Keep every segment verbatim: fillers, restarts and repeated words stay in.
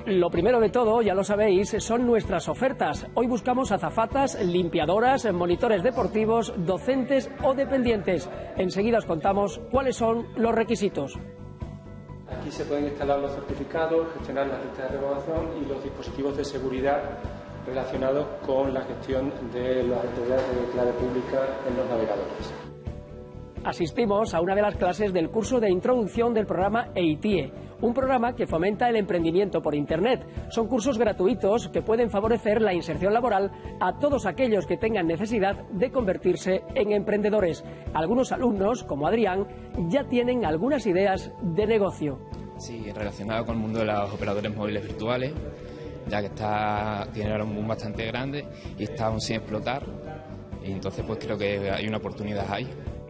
Lo primero de todo, ya lo sabéis, son nuestras ofertas. Hoy buscamos azafatas, limpiadoras, monitores deportivos, docentes o dependientes. Enseguida os contamos cuáles son los requisitos. Aquí se pueden instalar los certificados, gestionar las listas de renovación y los dispositivos de seguridad relacionados con la gestión de las actividades de clave pública en los navegadores. Asistimos a una de las clases del curso de introducción del programa EITIE, un programa que fomenta el emprendimiento por Internet. Son cursos gratuitos que pueden favorecer la inserción laboral a todos aquellos que tengan necesidad de convertirse en emprendedores. Algunos alumnos, como Adrián, ya tienen algunas ideas de negocio. Sí, relacionado con el mundo de los operadores móviles virtuales, ya que está, tiene ahora un boom bastante grande y está aún sin explotar. Y entonces pues creo que hay una oportunidad ahí.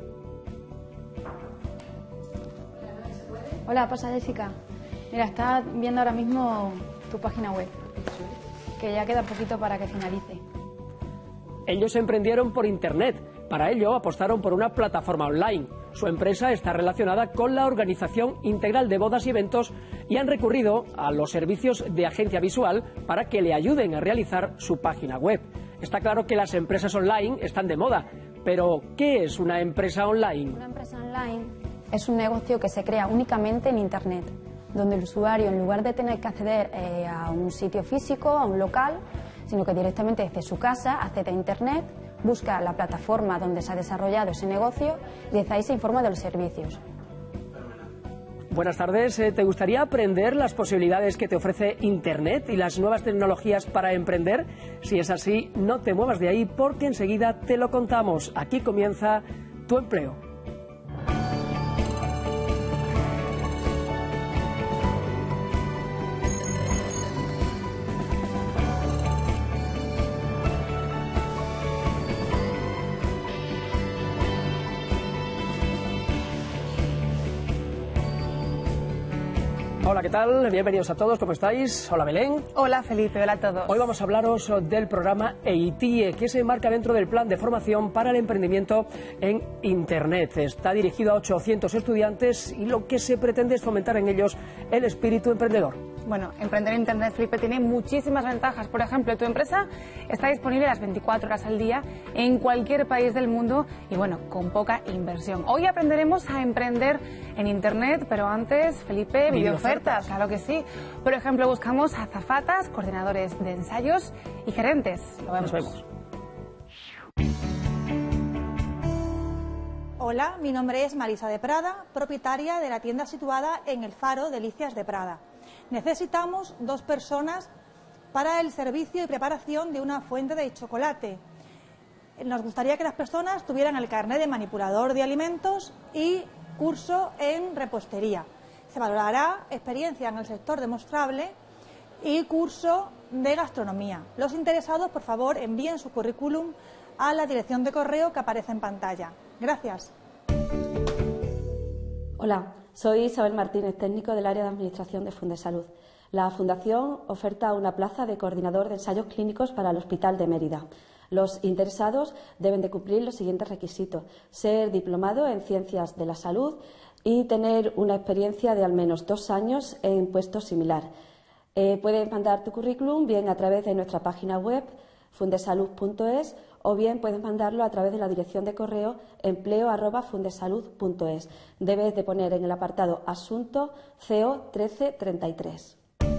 Hola, pasa Jessica. Mira, está viendo ahora mismo tu página web, que ya queda poquito para que finalice. Ellos emprendieron por Internet. Para ello apostaron por una plataforma online. Su empresa está relacionada con la organización integral de bodas y eventos y han recurrido a los servicios de agencia visual para que le ayuden a realizar su página web. Está claro que las empresas online están de moda, pero ¿qué es una empresa online? Una empresa online es un negocio que se crea únicamente en Internet, donde el usuario, en lugar de tener que acceder eh, a un sitio físico, a un local, sino que directamente desde su casa accede a Internet, busca la plataforma donde se ha desarrollado ese negocio y desde ahí se informa de los servicios. Buenas tardes. ¿Te gustaría aprender las posibilidades que te ofrece Internet y las nuevas tecnologías para emprender? Si es así, no te muevas de ahí porque enseguida te lo contamos. Aquí comienza Tu Empleo. Hola, ¿qué tal? Bienvenidos a todos, ¿cómo estáis? Hola, Belén. Hola, Felipe, hola a todos. Hoy vamos a hablaros del programa EITIE, que se enmarca dentro del plan de formación para el emprendimiento en Internet. Está dirigido a ochocientos estudiantes y lo que se pretende es fomentar en ellos el espíritu emprendedor. Bueno, emprender en Internet, Felipe, tiene muchísimas ventajas. Por ejemplo, tu empresa está disponible las veinticuatro horas al día en cualquier país del mundo y, bueno, con poca inversión. Hoy aprenderemos a emprender en Internet, pero antes, Felipe, videoofertas, claro que sí. Por ejemplo, buscamos azafatas, coordinadores de ensayos y gerentes. Lo vemos. Nos vemos. Hola, mi nombre es Marisa de Prada, propietaria de la tienda situada en el Faro Delicias de Prada. Necesitamos dos personas para el servicio y preparación de una fuente de chocolate. Nos gustaría que las personas tuvieran el carnet de manipulador de alimentos y curso en repostería. Se valorará experiencia en el sector demostrable y curso de gastronomía. Los interesados, por favor, envíen su currículum a la dirección de correo que aparece en pantalla. Gracias. Hola, soy Isabel Martínez, técnico del área de administración de Fundesalud. La Fundación oferta una plaza de coordinador de ensayos clínicos para el Hospital de Mérida. Los interesados deben de cumplir los siguientes requisitos: ser diplomado en Ciencias de la Salud y tener una experiencia de al menos dos años en puesto similar. Eh, puedes mandar tu currículum bien a través de nuestra página web fundesalud punto es o bien puedes mandarlo a través de la dirección de correo empleo arroba fundesalud punto es. Debes de poner en el apartado asunto C O trece treinta y tres.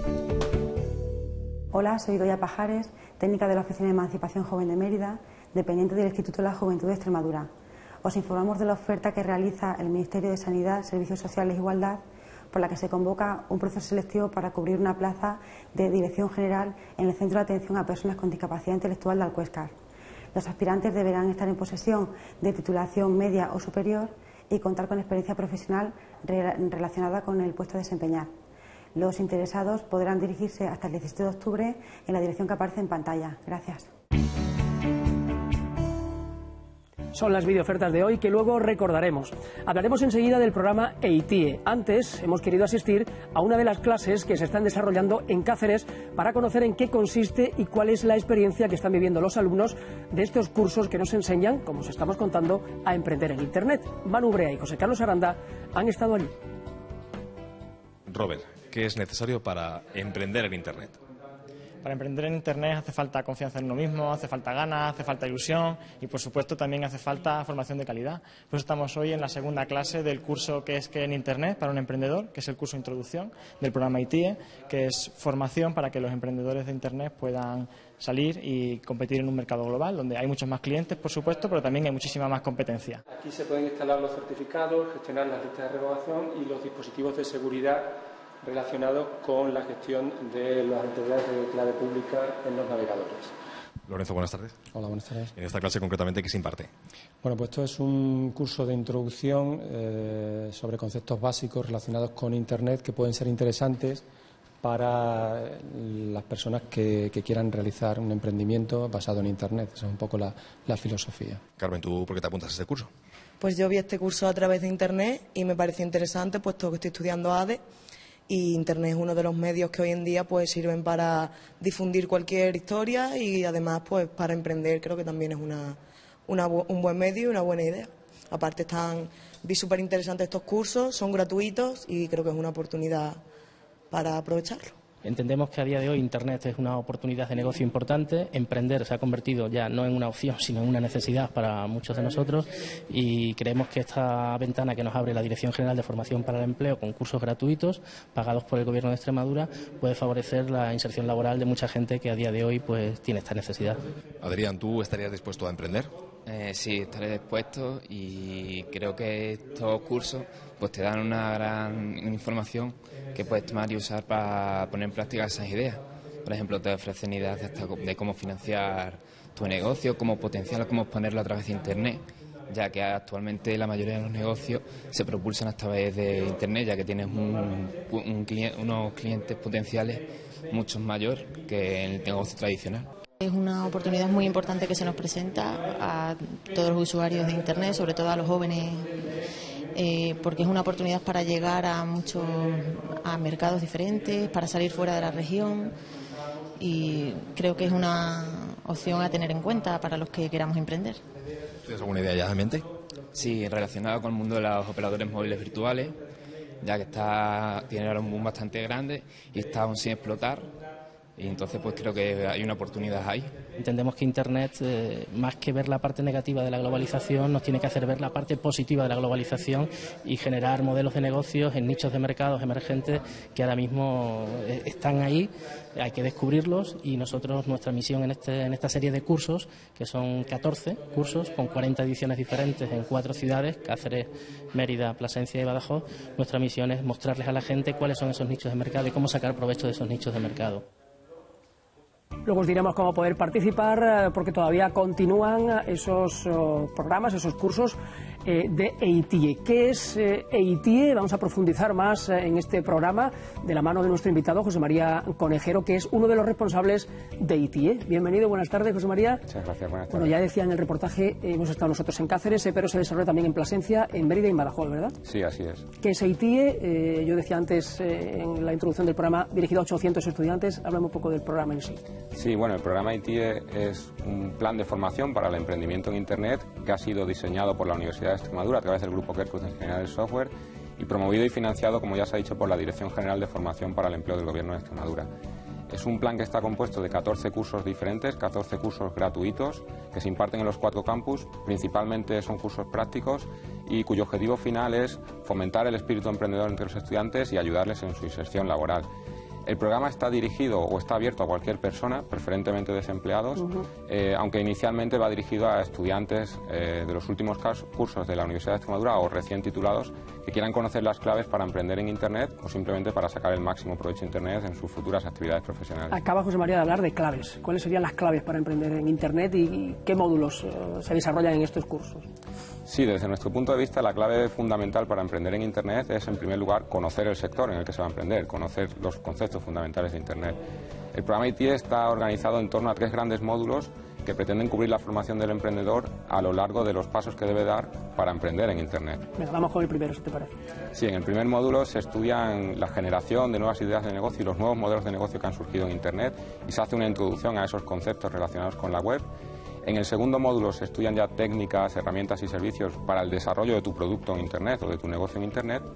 Hola, soy Doya Pajares, técnica de la Oficina de Emancipación Joven de Mérida, dependiente del Instituto de la Juventud de Extremadura. Os informamos de la oferta que realiza el Ministerio de Sanidad, Servicios Sociales e Igualdad, por la que se convoca un proceso selectivo para cubrir una plaza de dirección general en el Centro de Atención a Personas con Discapacidad Intelectual de Alcuéscar. Los aspirantes deberán estar en posesión de titulación media o superior y contar con experiencia profesional relacionada con el puesto a desempeñar. Los interesados podrán dirigirse hasta el diecisiete de octubre en la dirección que aparece en pantalla. Gracias. Son las videoofertas de hoy que luego recordaremos. Hablaremos enseguida del programa EITIE. Antes hemos querido asistir a una de las clases que se están desarrollando en Cáceres para conocer en qué consiste y cuál es la experiencia que están viviendo los alumnos de estos cursos que nos enseñan, como os estamos contando, a emprender en Internet. Manu Brea y José Carlos Aranda han estado allí. Robert, qué es necesario para emprender en Internet? Para emprender en Internet hace falta confianza en uno mismo, hace falta ganas, hace falta ilusión y, por supuesto, también hace falta formación de calidad. Por eso estamos hoy en la segunda clase del curso que es que en Internet para un emprendedor, que es el curso de introducción del programa I T I E, que es formación para que los emprendedores de Internet puedan salir y competir en un mercado global, donde hay muchos más clientes, por supuesto, pero también hay muchísima más competencia. Aquí se pueden instalar los certificados, gestionar las listas de revocación y los dispositivos de seguridad relacionados con la gestión de las entidades de clave pública en los navegadores. Lorenzo, buenas tardes. Hola, buenas tardes. En esta clase, concretamente, ¿qué se imparte? Bueno, pues esto es un curso de introducción eh, sobre conceptos básicos relacionados con Internet que pueden ser interesantes para las personas que, que quieran realizar un emprendimiento basado en Internet. Esa es un poco la, la filosofía. Carmen, ¿tú por qué te apuntas a este curso? Pues yo vi este curso a través de Internet y me pareció interesante, puesto que estoy estudiando A D E. Y Internet es uno de los medios que hoy en día pues sirven para difundir cualquier historia y además pues para emprender. Creo que también es una, una, un buen medio y una buena idea. Aparte están, vi súper interesantes estos cursos, son gratuitos y creo que es una oportunidad para aprovecharlo. Entendemos que a día de hoy Internet es una oportunidad de negocio importante. Emprender se ha convertido ya no en una opción, sino en una necesidad para muchos de nosotros y creemos que esta ventana que nos abre la Dirección General de Formación para el Empleo con cursos gratuitos pagados por el Gobierno de Extremadura puede favorecer la inserción laboral de mucha gente que a día de hoy pues tiene esta necesidad. Adrián, ¿tú estarías dispuesto a emprender? Eh, sí, estaré dispuesto y creo que estos cursos pues te dan una gran información que puedes tomar y usar para poner en práctica esas ideas. Por ejemplo, te ofrecen ideas de, hasta de cómo financiar tu negocio, cómo potenciarlo, cómo ponerlo a través de Internet, ya que actualmente la mayoría de los negocios se propulsan a través de Internet, ya que tienes un, un cliente, unos clientes potenciales mucho mayor que en el negocio tradicional. Es una oportunidad muy importante que se nos presenta a todos los usuarios de Internet, sobre todo a los jóvenes, eh, porque es una oportunidad para llegar a muchos a mercados diferentes, para salir fuera de la región y creo que es una opción a tener en cuenta para los que queramos emprender. ¿Tienes alguna idea ya en mente? Sí, relacionado con el mundo de los operadores móviles virtuales, ya que está tiene ahora un boom bastante grande y está aún sin explotar. Y entonces pues creo que hay una oportunidad ahí. Entendemos que Internet, eh, más que ver la parte negativa de la globalización, nos tiene que hacer ver la parte positiva de la globalización y generar modelos de negocios en nichos de mercados emergentes que ahora mismo eh, están ahí, hay que descubrirlos y nosotros, nuestra misión en, este, en esta serie de cursos, que son catorce cursos con cuarenta ediciones diferentes en cuatro ciudades, Cáceres, Mérida, Plasencia y Badajoz, nuestra misión es mostrarles a la gente cuáles son esos nichos de mercado y cómo sacar provecho de esos nichos de mercado. Luego os diremos cómo poder participar, porque todavía continúan esos oh, programas, esos cursos eh, de E I T I E. ¿Qué es eh, E I T I E? Vamos a profundizar más eh, en este programa de la mano de nuestro invitado, José María Conejero, que es uno de los responsables de E I T I E. Bienvenido, buenas tardes, José María. Muchas gracias, buenas tardes. Bueno, ya decía en el reportaje, eh, hemos estado nosotros en Cáceres, eh, pero se desarrolla también en Plasencia, en Mérida y en Badajoz, ¿verdad? Sí, así es. ¿Qué es E I T I E? Eh, yo decía antes eh, en la introducción del programa, dirigido a ochocientos estudiantes. Háblame un poco del programa en sí. Sí, bueno, el programa E I T I E es un plan de formación para el emprendimiento en Internet que ha sido diseñado por la Universidad de Extremadura a través del Grupo Kerkus de Ingeniería del Software y promovido y financiado, como ya se ha dicho, por la Dirección General de Formación para el Empleo del Gobierno de Extremadura. Es un plan que está compuesto de catorce cursos diferentes, catorce cursos gratuitos que se imparten en los cuatro campus. Principalmente son cursos prácticos y cuyo objetivo final es fomentar el espíritu emprendedor entre los estudiantes y ayudarles en su inserción laboral. El programa está dirigido o está abierto a cualquier persona, preferentemente desempleados, uh-huh. eh, aunque inicialmente va dirigido a estudiantes eh, de los últimos cursos de la Universidad de Extremadura o recién titulados que quieran conocer las claves para emprender en Internet o simplemente para sacar el máximo provecho de Internet en sus futuras actividades profesionales. Acaba José María de hablar de claves. ¿Cuáles serían las claves para emprender en Internet y qué módulos uh, se desarrollan en estos cursos? Sí, desde nuestro punto de vista la clave fundamental para emprender en Internet es, en primer lugar, conocer el sector en el que se va a emprender, conocer los conceptos fundamentales de Internet. El programa E I T I E está organizado en torno a tres grandes módulos que pretenden cubrir la formación del emprendedor a lo largo de los pasos que debe dar para emprender en Internet. Venga, vamos con el primero, si te parece. Sí, en el primer módulo se estudian la generación de nuevas ideas de negocio y los nuevos modelos de negocio que han surgido en Internet y se hace una introducción a esos conceptos relacionados con la web. En el segundo módulo se estudian ya técnicas, herramientas y servicios para el desarrollo de tu producto en Internet o de tu negocio en Internet.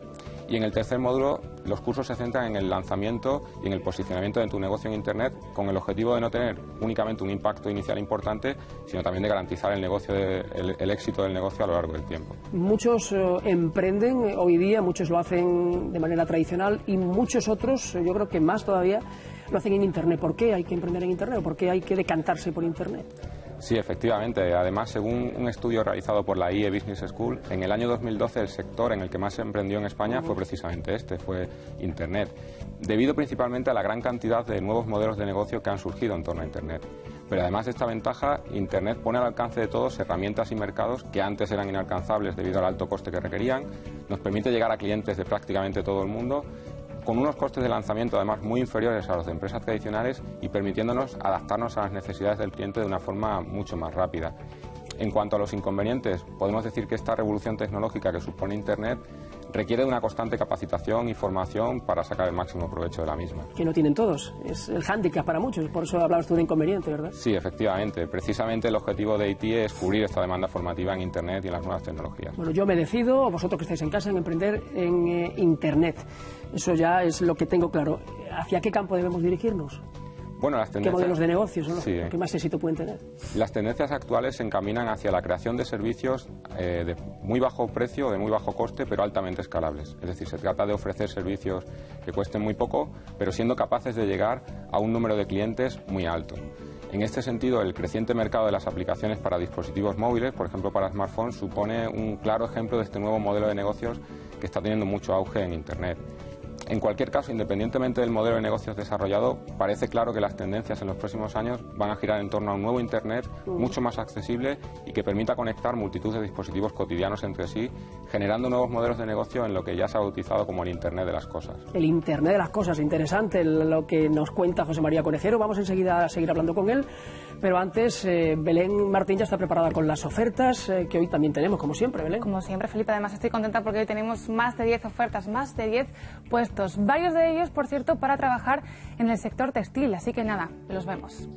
Y en el tercer módulo, los cursos se centran en el lanzamiento y en el posicionamiento de tu negocio en Internet, con el objetivo de no tener únicamente un impacto inicial importante, sino también de garantizar el, negocio de, el, el éxito del negocio a lo largo del tiempo. Muchos eh, emprenden eh, hoy día, muchos lo hacen de manera tradicional y muchos otros, eh, yo creo que más todavía, lo hacen en Internet. ¿Por qué hay que emprender en Internet o por qué hay que decantarse por Internet? Sí, efectivamente. Además, según un estudio realizado por la I E Business School, en el año dos mil doce el sector en el que más se emprendió en España fue precisamente este, fue Internet, debido principalmente a la gran cantidad de nuevos modelos de negocio que han surgido en torno a Internet. Pero además de esta ventaja, Internet pone al alcance de todos herramientas y mercados que antes eran inalcanzables debido al alto coste que requerían, nos permite llegar a clientes de prácticamente todo el mundo, con unos costes de lanzamiento además muy inferiores a los de empresas tradicionales y permitiéndonos adaptarnos a las necesidades del cliente de una forma mucho más rápida. En cuanto a los inconvenientes, podemos decir que esta revolución tecnológica que supone Internet requiere de una constante capacitación y formación para sacar el máximo provecho de la misma. Que no tienen todos, es el hándicap para muchos, por eso hablabas tú de inconveniente, ¿verdad? Sí, efectivamente. Precisamente el objetivo de I T I E es cubrir esta demanda formativa en Internet y en las nuevas tecnologías. Bueno, yo me decido, vosotros que estáis en casa, en emprender en eh, Internet. Eso ya es lo que tengo claro. ¿Hacia qué campo debemos dirigirnos? Bueno, las tendencias... ¿Qué modelos de negocios son los sí. que más éxito pueden tener? Las tendencias actuales se encaminan hacia la creación de servicios eh, de muy bajo precio, de muy bajo coste, pero altamente escalables. Es decir, se trata de ofrecer servicios que cuesten muy poco, pero siendo capaces de llegar a un número de clientes muy alto. En este sentido, el creciente mercado de las aplicaciones para dispositivos móviles, por ejemplo para smartphones, supone un claro ejemplo de este nuevo modelo de negocios que está teniendo mucho auge en Internet. En cualquier caso, independientemente del modelo de negocios desarrollado, parece claro que las tendencias en los próximos años van a girar en torno a un nuevo Internet mucho más accesible y que permita conectar multitud de dispositivos cotidianos entre sí, generando nuevos modelos de negocio en lo que ya se ha bautizado como el Internet de las cosas. El Internet de las cosas, interesante lo que nos cuenta José María Conejero. Vamos enseguida a seguir hablando con él, pero antes eh, Belén Martín ya está preparada con las ofertas eh, que hoy también tenemos, como siempre, Belén. Como siempre, Felipe, además estoy contenta porque hoy tenemos más de diez ofertas, más de diez puestos. Varios de ellos, por cierto, para trabajar en el sector textil, así que nada, los vemos.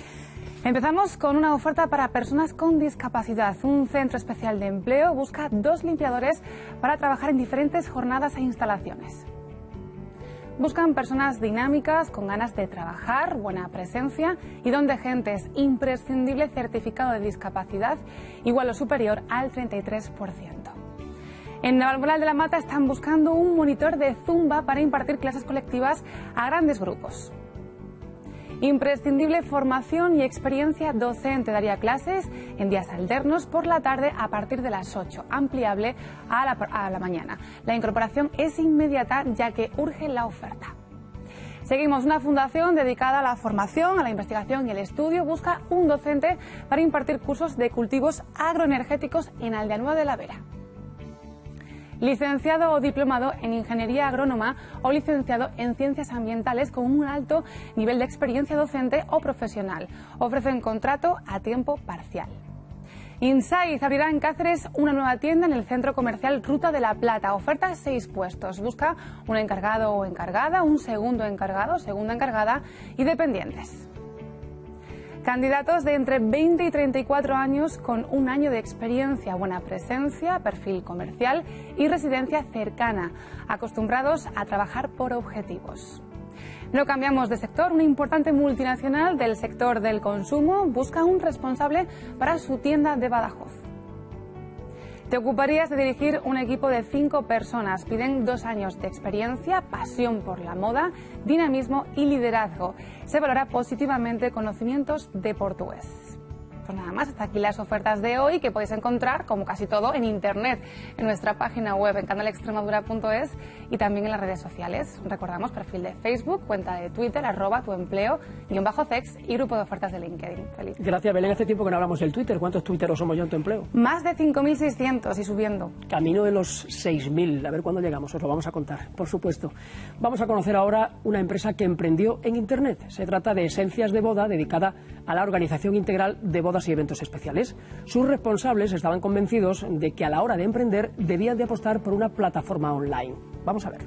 Empezamos con una oferta para personas con discapacidad. Un centro especial de empleo busca dos limpiadores para trabajar en diferentes jornadas e instalaciones. Buscan personas dinámicas, con ganas de trabajar, buena presencia y don de gente. Es imprescindible certificado de discapacidad igual o superior al treinta y tres por ciento. En Navalmoral de la Mata están buscando un monitor de Zumba para impartir clases colectivas a grandes grupos. Imprescindible formación y experiencia docente. Daría clases en días alternos por la tarde a partir de las ocho, ampliable a la, a la mañana. La incorporación es inmediata ya que urge la oferta. Seguimos. Una fundación dedicada a la formación, a la investigación y el estudio busca un docente para impartir cursos de cultivos agroenergéticos en Aldeanueva de la Vera. Licenciado o diplomado en Ingeniería Agrónoma o licenciado en Ciencias Ambientales con un alto nivel de experiencia docente o profesional. Ofrecen contrato a tiempo parcial. Insaiz abrirá en Cáceres una nueva tienda en el centro comercial Ruta de la Plata. Oferta seis puestos. Busca un encargado o encargada, un segundo encargado, segunda encargada y dependientes. Candidatos de entre veinte y treinta y cuatro años con un año de experiencia, buena presencia, perfil comercial y residencia cercana, acostumbrados a trabajar por objetivos. No cambiamos de sector. Una importante multinacional del sector del consumo busca un responsable para su tienda de Badajoz. Te ocuparías de dirigir un equipo de cinco personas. Piden dos años de experiencia, pasión por la moda, dinamismo y liderazgo. Se valora positivamente conocimientos de portugués. Pues nada más, hasta aquí las ofertas de hoy que podéis encontrar, como casi todo, en internet, en nuestra página web, en canal extremadura punto es y también en las redes sociales. Recordamos perfil de Facebook, cuenta de Twitter, arroba tu empleo, guión bajo cex y grupo de ofertas de LinkedIn. Feliz. Gracias, Belén. Hace tiempo que no hablamos del Twitter. ¿Cuántos tuiteros somos ya en tu empleo? Más de cinco mil seiscientos y subiendo. Camino de los seis mil. A ver cuándo llegamos, os lo vamos a contar, por supuesto. Vamos a conocer ahora una empresa que emprendió en Internet. Se trata de Esencias de Boda, dedicada a la organización integral de bodas y eventos especiales. Sus responsables estaban convencidos de que a la hora de emprender debían de apostar por una plataforma online. Vamos a verlo.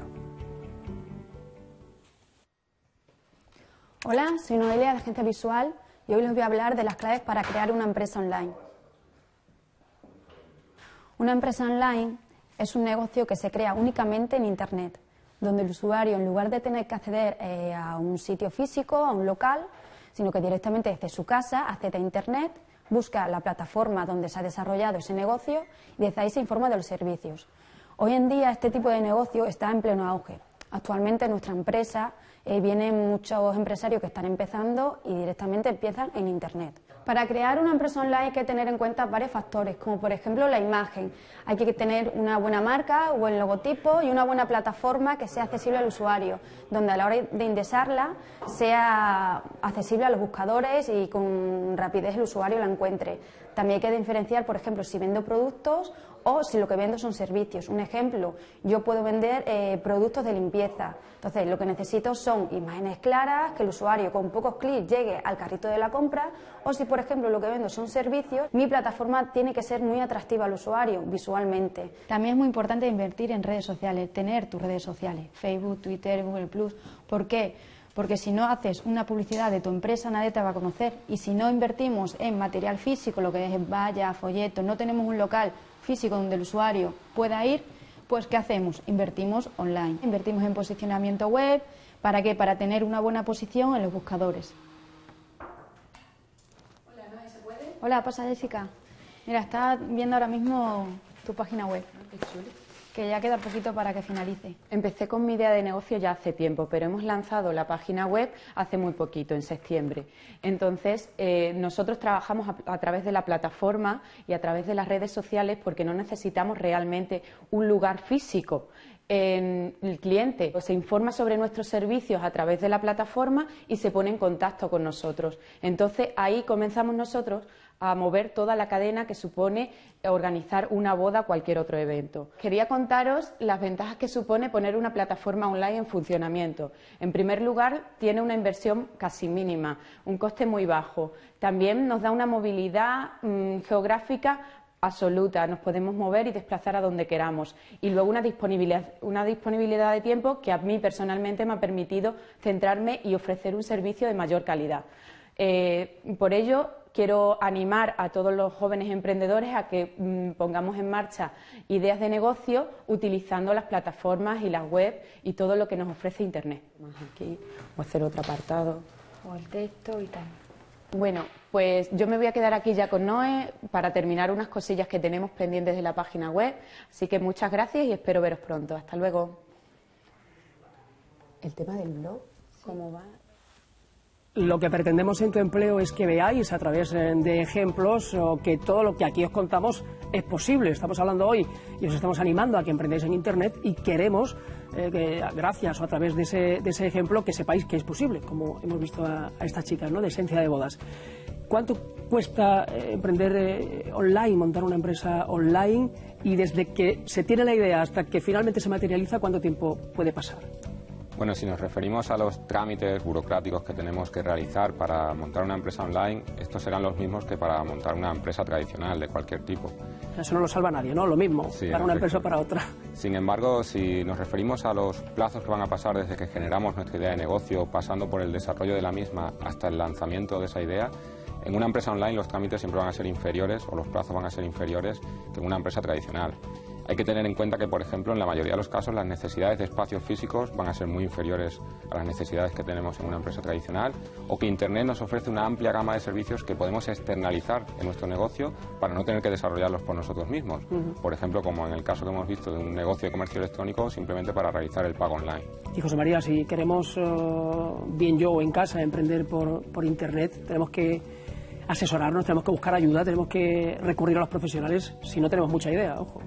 Hola, soy Noelia de Agencia Visual y hoy les voy a hablar de las claves para crear una empresa online. Una empresa online Es un negocio que se crea únicamente en Internet, donde el usuario, en lugar de tener que acceder eh, a un sitio físico, a un local, sino que directamente desde su casa accede a Internet, busca la plataforma donde se ha desarrollado ese negocio y desde ahí se informa de los servicios. Hoy en día este tipo de negocio está en pleno auge. Actualmente en nuestra empresa eh, vienen muchos empresarios que están empezando y directamente empiezan en Internet. Para crear una empresa online hay que tener en cuenta varios factores, como por ejemplo la imagen. Hay que tener una buena marca, un buen logotipo y una buena plataforma que sea accesible al usuario, donde a la hora de indexarla sea accesible a los buscadores y con rapidez el usuario la encuentre. También hay que diferenciar, por ejemplo, si vendo productos o si lo que vendo son servicios. Un ejemplo, yo puedo vender eh, productos de limpieza. Entonces, lo que necesito son imágenes claras, que el usuario con pocos clics llegue al carrito de la compra, o si, por ejemplo, lo que vendo son servicios, mi plataforma tiene que ser muy atractiva al usuario visualmente. También es muy importante invertir en redes sociales, tener tus redes sociales, Facebook, Twitter, Google plus. ¿Por qué? Porque si no haces una publicidad de tu empresa nadie te va a conocer, y si no invertimos en material físico, lo que es vallas, folletos, no tenemos un local físico donde el usuario pueda ir, pues ¿qué hacemos? Invertimos online, invertimos en posicionamiento web. ¿Para qué? Para tener una buena posición en los buscadores. Hola, ¿no? ¿Se puede? Hola, pasa Jessica. Mira, está viendo ahora mismo tu página web. Qué chulo. Que ya queda poquito para que finalice. Empecé con mi idea de negocio ya hace tiempo, pero hemos lanzado la página web hace muy poquito, en septiembre. Entonces, eh, nosotros trabajamos a, a través de la plataforma y a través de las redes sociales porque no necesitamos realmente un lugar físico. En el cliente se informa sobre nuestros servicios a través de la plataforma y se pone en contacto con nosotros. Entonces, ahí comenzamos nosotros a mover toda la cadena que supone organizar una boda o cualquier otro evento. Quería contaros las ventajas que supone poner una plataforma online en funcionamiento. En primer lugar, tiene una inversión casi mínima, un coste muy bajo. También nos da una movilidad mmm, geográfica absoluta, nos podemos mover y desplazar a donde queramos. Y luego una disponibilidad, una disponibilidad de tiempo que a mí personalmente me ha permitido centrarme y ofrecer un servicio de mayor calidad. Eh, por ello, quiero animar a todos los jóvenes emprendedores a que mmm, pongamos en marcha ideas de negocio utilizando las plataformas y las webs y todo lo que nos ofrece Internet. Aquí voy a hacer otro apartado. O el texto y tal. Bueno, pues yo me voy a quedar aquí ya con Noé para terminar unas cosillas que tenemos pendientes de la página web. Así que muchas gracias y espero veros pronto. Hasta luego. El tema del blog, ¿cómo va? Lo que pretendemos en Tu Empleo es que veáis a través de ejemplos que todo lo que aquí os contamos es posible. Estamos hablando hoy y os estamos animando a que emprendáis en Internet y queremos, eh, que, gracias o a través de ese, de ese ejemplo, que sepáis que es posible, como hemos visto a, a estas chicas, ¿no?, de Esencia de Bodas. ¿Cuánto cuesta eh, emprender eh, online, montar una empresa online? Y desde que se tiene la idea hasta que finalmente se materializa, ¿cuánto tiempo puede pasar? Bueno, si nos referimos a los trámites burocráticos que tenemos que realizar para montar una empresa online, estos serán los mismos que para montar una empresa tradicional de cualquier tipo. Eso no lo salva a nadie, ¿no? Lo mismo, sí, para una empresa o para otra. Sin embargo, si nos referimos a los plazos que van a pasar desde que generamos nuestra idea de negocio, pasando por el desarrollo de la misma hasta el lanzamiento de esa idea, en una empresa online los trámites siempre van a ser inferiores o los plazos van a ser inferiores que en una empresa tradicional. Hay que tener en cuenta que, por ejemplo, en la mayoría de los casos las necesidades de espacios físicos van a ser muy inferiores a las necesidades que tenemos en una empresa tradicional, o que Internet nos ofrece una amplia gama de servicios que podemos externalizar en nuestro negocio para no tener que desarrollarlos por nosotros mismos. Uh-huh. Por ejemplo, como en el caso que hemos visto de un negocio de comercio electrónico, simplemente para realizar el pago online. Y José María, si queremos, uh, bien yo o en casa, emprender por, por Internet, tenemos que asesorarnos, tenemos que buscar ayuda, tenemos que recurrir a los profesionales si no tenemos mucha idea, ojo.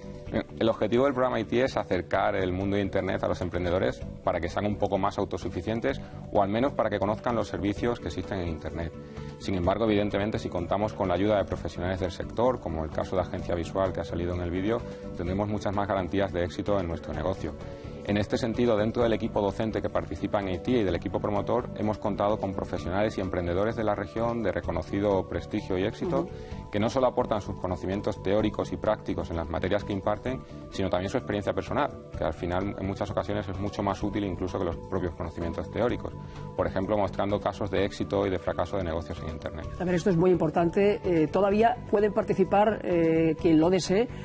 El objetivo del programa I T es acercar el mundo de Internet a los emprendedores para que sean un poco más autosuficientes o al menos para que conozcan los servicios que existen en Internet. Sin embargo, evidentemente, si contamos con la ayuda de profesionales del sector, como el caso de Agencia Visual que ha salido en el vídeo, tendremos muchas más garantías de éxito en nuestro negocio. En este sentido, dentro del equipo docente que participa en I T y del equipo promotor, hemos contado con profesionales y emprendedores de la región de reconocido prestigio y éxito, uh-huh. que no solo aportan sus conocimientos teóricos y prácticos en las materias que imparten, sino también su experiencia personal, que al final en muchas ocasiones es mucho más útil incluso que los propios conocimientos teóricos. Por ejemplo, mostrando casos de éxito y de fracaso de negocios en Internet. A ver, esto es muy importante. Eh, todavía pueden participar eh, quien lo desee.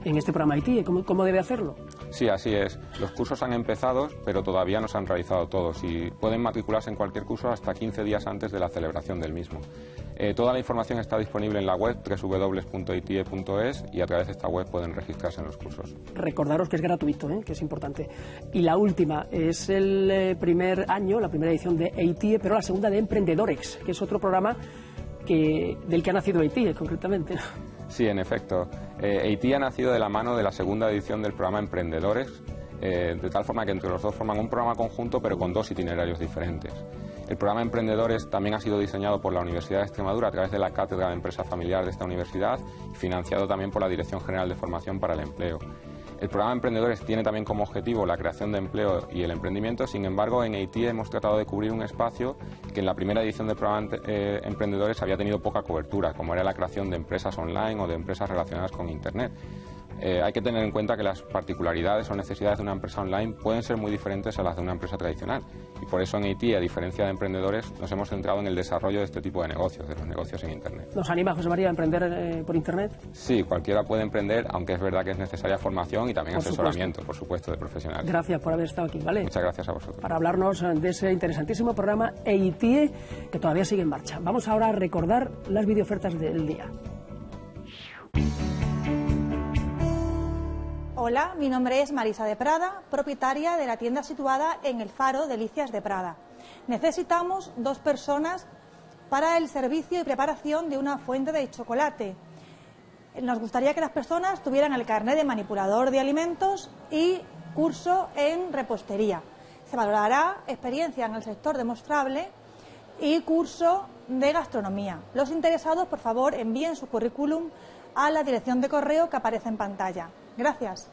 en este programa I T I E. ¿Cómo, cómo debe hacerlo? Sí, así es. Los cursos han empezado, pero todavía no se han realizado todos y pueden matricularse en cualquier curso hasta quince días antes de la celebración del mismo. Eh, toda la información está disponible en la web doble u doble u doble u punto i t i e punto es y a través de esta web pueden registrarse en los cursos. Recordaros que es gratuito, ¿eh? Que es importante. Y la última, es el eh, primer año, la primera edición de I T I E, pero la segunda de Emprendedorex, que es otro programa que, del que ha nacido I T I E concretamente. Sí, en efecto. Eh, I T I E ha nacido de la mano de la segunda edición del programa Emprendedores, eh, de tal forma que entre los dos forman un programa conjunto pero con dos itinerarios diferentes. El programa Emprendedores también ha sido diseñado por la Universidad de Extremadura a través de la Cátedra de Empresa Familiar de esta universidad y financiado también por la Dirección General de Formación para el Empleo. El programa Emprendedores tiene también como objetivo la creación de empleo y el emprendimiento. Sin embargo, en I T I E hemos tratado de cubrir un espacio que en la primera edición del programa eh, Emprendedores había tenido poca cobertura, como era la creación de empresas online o de empresas relacionadas con Internet. Eh, hay que tener en cuenta que las particularidades o necesidades de una empresa online pueden ser muy diferentes a las de una empresa tradicional y por eso en I T I E, a diferencia de Emprendedores, nos hemos centrado en el desarrollo de este tipo de negocios, de los negocios en Internet. ¿Nos anima, José María, a emprender eh, por Internet? Sí, cualquiera puede emprender, aunque es verdad que es necesaria formación y también Por asesoramiento, supuesto. por supuesto, de profesionales. Gracias por haber estado aquí, ¿vale? Muchas gracias a vosotros. Para hablarnos de ese interesantísimo programa I T I E que todavía sigue en marcha. Vamos ahora a recordar las videoofertas del día. Hola, mi nombre es Marisa de Prada, propietaria de la tienda situada en el Faro Delicias de Prada. Necesitamos dos personas para el servicio y preparación de una fuente de chocolate. Nos gustaría que las personas tuvieran el carnet de manipulador de alimentos y curso en repostería. Se valorará experiencia en el sector demostrable y curso de gastronomía. Los interesados, por favor, envíen su currículum a la dirección de correo que aparece en pantalla. Gracias.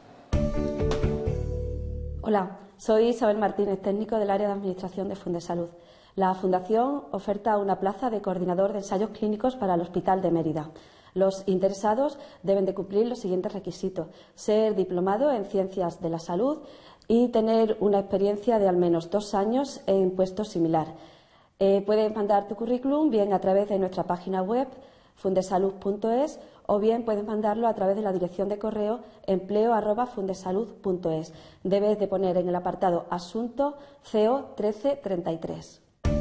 Hola, soy Isabel Martínez, técnico del área de Administración de Fundesalud. La Fundación oferta una plaza de coordinador de ensayos clínicos para el Hospital de Mérida. Los interesados deben de cumplir los siguientes requisitos: ser diplomado en Ciencias de la Salud y tener una experiencia de al menos dos años en puesto similar. Eh, puedes mandar tu currículum bien a través de nuestra página web fundesalud punto es o bien puedes mandarlo a través de la dirección de correo empleo arroba fundesalud punto es. Debes de poner en el apartado asunto C O trece treinta y tres.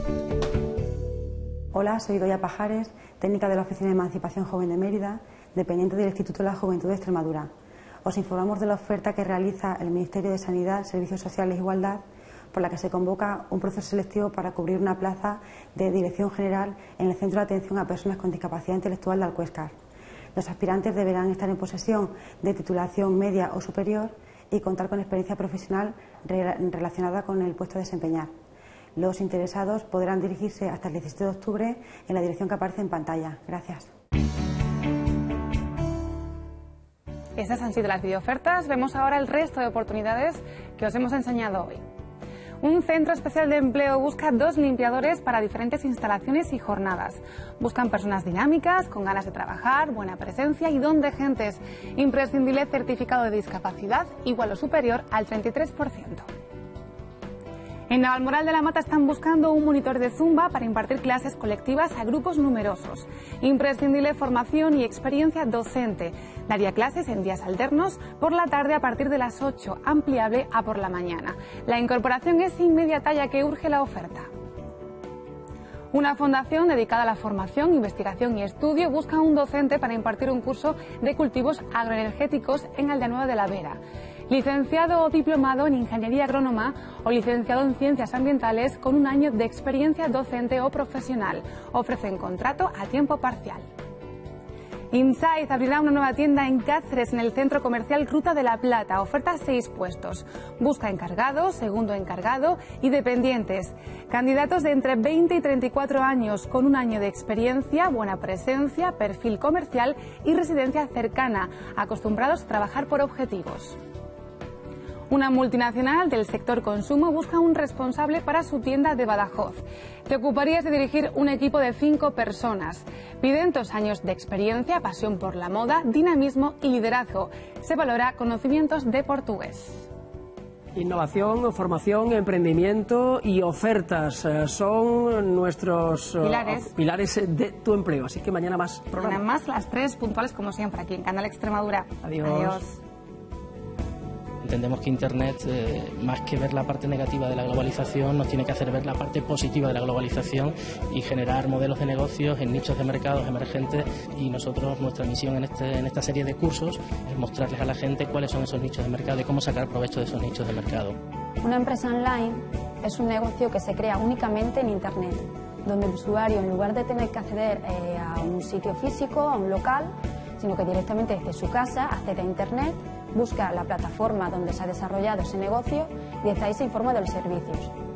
Hola, soy Doya Pajares, técnica de la Oficina de Emancipación Joven de Mérida, dependiente del Instituto de la Juventud de Extremadura. Os informamos de la oferta que realiza el Ministerio de Sanidad, Servicios Sociales e Igualdad, por la que se convoca un proceso selectivo para cubrir una plaza de Dirección General en el Centro de Atención a Personas con Discapacidad Intelectual de Alcuéscar. Los aspirantes deberán estar en posesión de titulación media o superior y contar con experiencia profesional relacionada con el puesto a desempeñar. Los interesados podrán dirigirse hasta el diecisiete de octubre en la dirección que aparece en pantalla. Gracias. Estas han sido las videoofertas. Vemos ahora el resto de oportunidades que os hemos enseñado hoy. Un centro especial de empleo busca dos limpiadores para diferentes instalaciones y jornadas. Buscan personas dinámicas, con ganas de trabajar, buena presencia y don de gentes. Imprescindible certificado de discapacidad igual o superior al treinta y tres por ciento. En Navalmoral de la Mata están buscando un monitor de Zumba para impartir clases colectivas a grupos numerosos. Imprescindible formación y experiencia docente. Daría clases en días alternos por la tarde a partir de las ocho, ampliable a por la mañana. La incorporación es inmediata ya que urge la oferta. Una fundación dedicada a la formación, investigación y estudio busca un docente para impartir un curso de cultivos agroenergéticos en Aldeanueva de la Vera. Licenciado o diplomado en Ingeniería Agrónoma o licenciado en Ciencias Ambientales con un año de experiencia docente o profesional. Ofrecen contrato a tiempo parcial. Insight abrirá una nueva tienda en Cáceres, en el centro comercial Ruta de la Plata. Oferta seis puestos. Busca encargado, segundo encargado y dependientes. Candidatos de entre veinte y treinta y cuatro años con un año de experiencia, buena presencia, perfil comercial y residencia cercana, acostumbrados a trabajar por objetivos. Una multinacional del sector consumo busca un responsable para su tienda de Badajoz. Te ocuparías de dirigir un equipo de cinco personas. Piden dos años de experiencia, pasión por la moda, dinamismo y liderazgo. Se valora conocimientos de portugués. Innovación, formación, emprendimiento y ofertas eh, son nuestros eh, Pilares. pilares de tu empleo. Así que mañana más programa. Mañana más, las tres puntuales como siempre aquí en Canal Extremadura. Adiós. Adiós. Entendemos que Internet, eh, más que ver la parte negativa de la globalización, nos tiene que hacer ver la parte positiva de la globalización y generar modelos de negocios en nichos de mercados emergentes. Y nosotros, nuestra misión en, este, en esta serie de cursos es mostrarles a la gente cuáles son esos nichos de mercado y cómo sacar provecho de esos nichos de mercado. Una empresa online es un negocio que se crea únicamente en Internet, donde el usuario, en lugar de tener que acceder eh, a un sitio físico, a un local, sino que directamente desde su casa accede a Internet, busca la plataforma donde se ha desarrollado ese negocio y desde ahí se informa de los servicios.